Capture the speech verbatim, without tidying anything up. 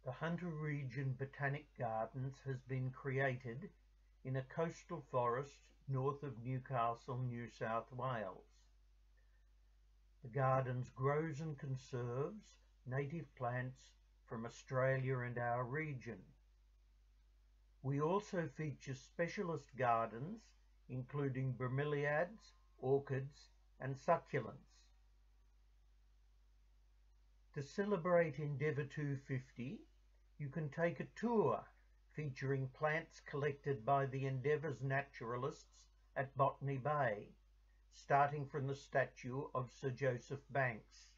The Hunter Region Botanic Gardens has been created in a coastal forest north of Newcastle, New South Wales. The Gardens grows and conserves native plants from Australia and our region. We also feature specialist gardens including bromeliads, orchids and succulents. To celebrate Endeavour two fifty, you can take a tour featuring plants collected by the Endeavour's naturalists at Botany Bay, starting from the statue of Sir Joseph Banks.